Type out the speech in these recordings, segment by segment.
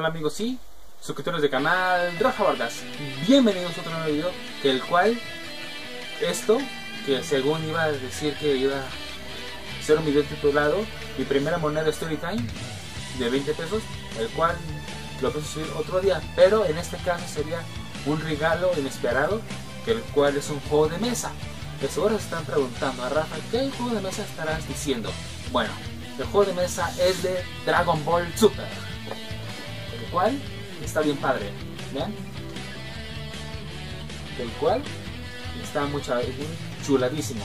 Hola amigos y suscriptores del canal Rafa Vargas. Bienvenidos a otro nuevo video, el cual esto, que según iba a decir que iba a ser un video titulado Mi primera moneda Storytime de 20 pesos, el cual lo pienso subir otro día, pero en este caso sería un regalo inesperado, el cual es un juego de mesa. De seguro se están preguntando a Rafa, ¿qué juego de mesa estarás diciendo? Bueno, el juego de mesa es de Dragon Ball Super, el cual está bien padre, ¿vean? El cual está muy chuladísimo.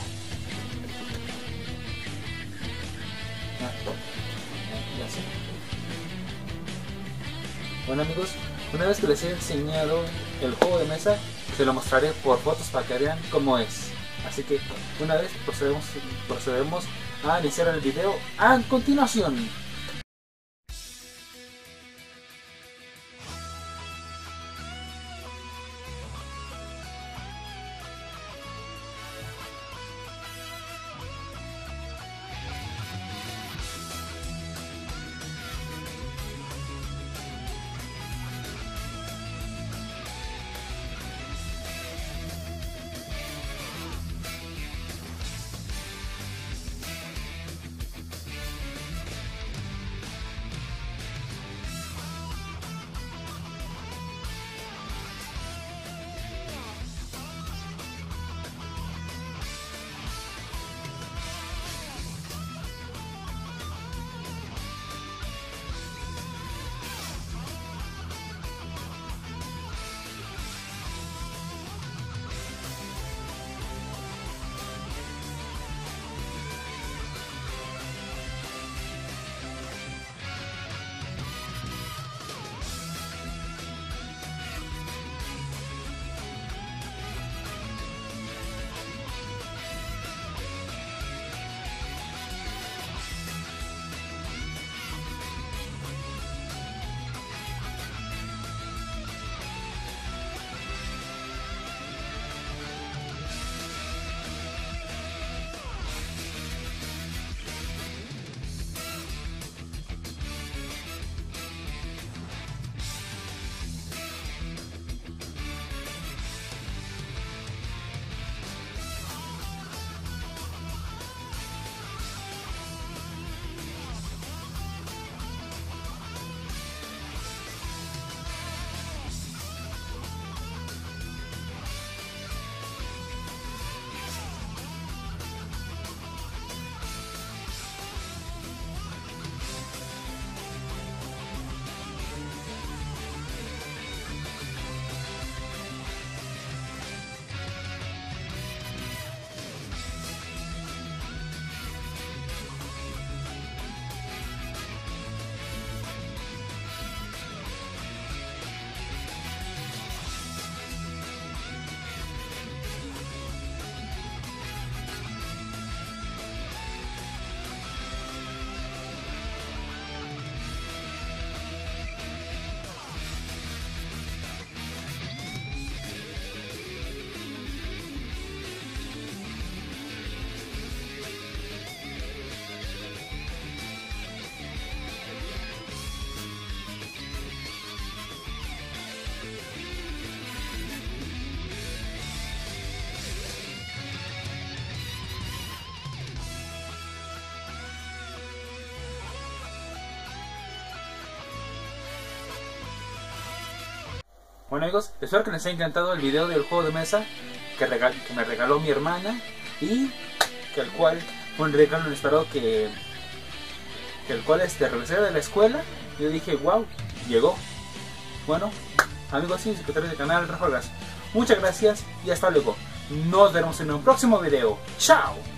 Ya sé. Bueno amigos, una vez que les he enseñado el juego de mesa, se lo mostraré por fotos para que vean cómo es. Así que una vez procedemos a iniciar el video a continuación. Bueno amigos, espero que les haya encantado el video del juego de mesa que me regaló mi hermana, y que el cual fue un regalo inesperado que el cual regresé de la escuela y yo dije wow, llegó. Bueno amigos y suscriptores del canal Rafa Vargas, muchas gracias y hasta luego. Nos vemos en un próximo video. Chao.